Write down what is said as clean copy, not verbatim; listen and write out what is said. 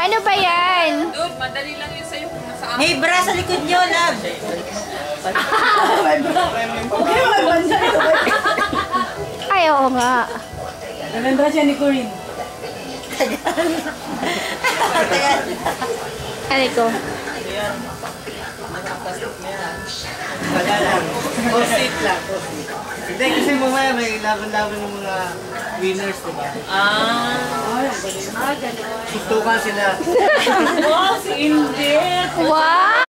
Ano ba yan? Dude, madali lang yun sa'yo kung nasa May bra sa likod nyo, love. May bra. Okay, may bansa ito. Ay, oo nga. Naganda siya ni Corinne. Ano ko? Wala lang. Post-it lang. Hindi, kasi mamaya may laban-laban ng mga winners, diba? Gano'n. Tutukan sila. Wow, si Indy. Wow!